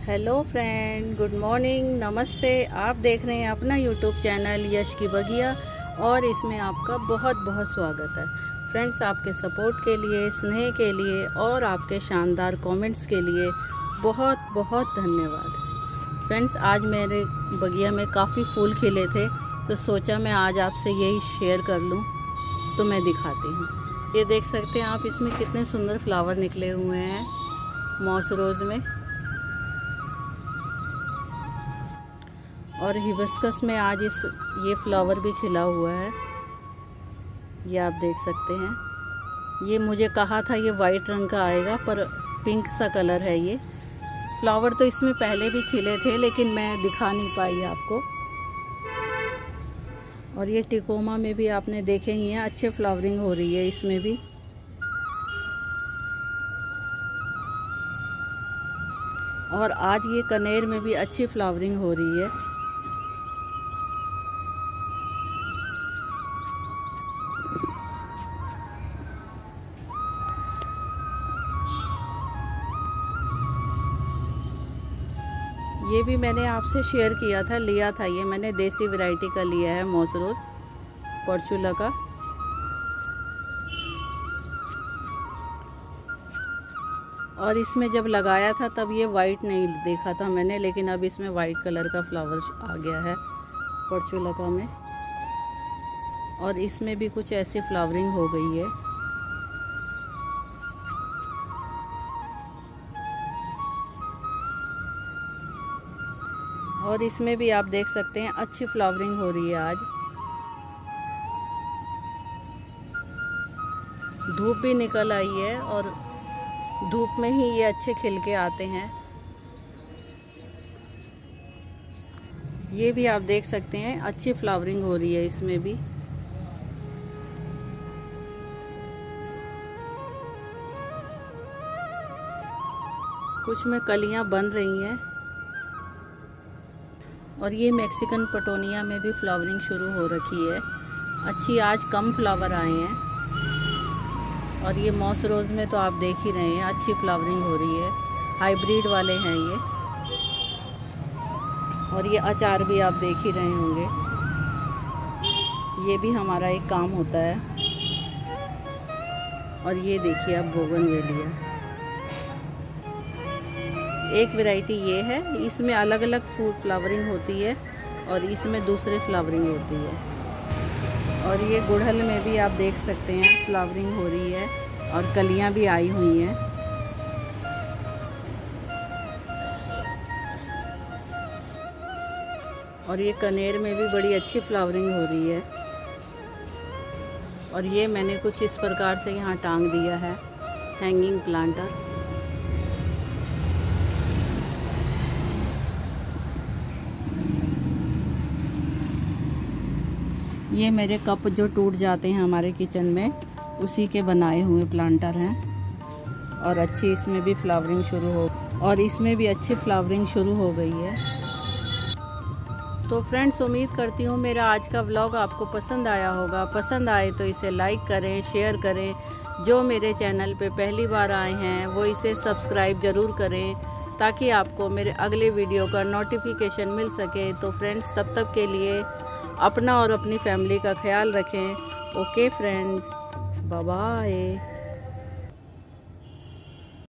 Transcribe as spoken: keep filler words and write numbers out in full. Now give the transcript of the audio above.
Hello friend, good morning, नमस्ते। आप देख रहे हैं अपना यूट्यूब चैनल यश की बगिया और इसमें आपका बहुत बहुत स्वागत है। फ्रेंड्स, आपके सपोर्ट के लिए, स्नेह के लिए और आपके शानदार कमेंट्स के लिए बहुत बहुत धन्यवाद। फ्रेंड्स, आज मेरे बगिया में काफ़ी फूल खिले थे तो सोचा मैं आज आपसे यही शेयर कर लूं, तो मैं दिखाती हूँ। ये देख सकते हैं आप, इसमें कितने सुंदर फ्लावर निकले हुए हैं मॉस रोज़ में। और हिबिस्कस में आज इस ये फ्लावर भी खिला हुआ है, ये आप देख सकते हैं। ये मुझे कहा था ये वाइट रंग का आएगा, पर पिंक सा कलर है ये। फ्लावर तो इसमें पहले भी खिले थे लेकिन मैं दिखा नहीं पाई आपको। और ये टिकोमा में भी आपने देखे ही हैं, अच्छे फ्लावरिंग हो रही है इसमें भी। और आज ये कनेर में भी अच्छी फ्लावरिंग हो रही है। ये भी मैंने आपसे शेयर किया था, लिया था ये मैंने देसी वैरायटी का लिया है, मॉस रोज़ पोर्चुला का। और इसमें जब लगाया था तब ये वाइट नहीं देखा था मैंने, लेकिन अब इसमें वाइट कलर का फ्लावर आ गया है पोर्चुला का में। और इसमें भी कुछ ऐसी फ्लावरिंग हो गई है। और इसमें भी आप देख सकते हैं अच्छी फ्लावरिंग हो रही है आज। धूप भी निकल आई है और धूप में ही ये अच्छे खिल के आते हैं। ये भी आप देख सकते हैं अच्छी फ्लावरिंग हो रही है इसमें भी। कुछ में कलियां बन रही हैं। और ये मैक्सिकन पटोनिया में भी फ्लावरिंग शुरू हो रखी है अच्छी। आज कम फ्लावर आए हैं। और ये मॉस रोज़ में तो आप देख ही रहे हैं अच्छी फ्लावरिंग हो रही है, हाइब्रिड वाले हैं ये। और ये अचार भी आप देख ही रहे होंगे, ये भी हमारा एक काम होता है। और ये देखिए आप बोगनवेलिया, एक वैरायटी ये है, इसमें अलग अलग फूल फ्लावरिंग होती है और इसमें दूसरे फ्लावरिंग होती है। और ये गुड़हल में भी आप देख सकते हैं फ्लावरिंग हो रही है और कलियां भी आई हुई हैं। और ये कनेर में भी बड़ी अच्छी फ्लावरिंग हो रही है। और ये मैंने कुछ इस प्रकार से यहाँ टांग दिया है, हैंगिंग प्लांटर। ये मेरे कप जो टूट जाते हैं हमारे किचन में, उसी के बनाए हुए प्लांटर हैं। और अच्छी इसमें भी फ्लावरिंग शुरू हो और इसमें भी अच्छी फ्लावरिंग शुरू हो गई है। तो फ्रेंड्स, उम्मीद करती हूँ मेरा आज का व्लॉग आपको पसंद आया होगा। पसंद आए तो इसे लाइक करें, शेयर करें। जो मेरे चैनल पे पहली बार आए हैं वो इसे सब्सक्राइब ज़रूर करें, ताकि आपको मेरे अगले वीडियो का नोटिफिकेशन मिल सके। तो फ्रेंड्स, तब तक के लिए अपना और अपनी फैमिली का ख्याल रखें। Okay friends, bye bye.